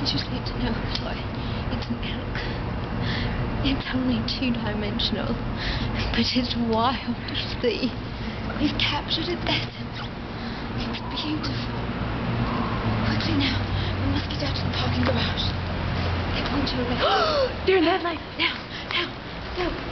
just need to know why. It's an elk. It's only two-dimensional, but it's wild to see. We've captured it there. It's beautiful. Quickly now, we must get out to the parking garage. They point to a left. They're in that light. Now, go.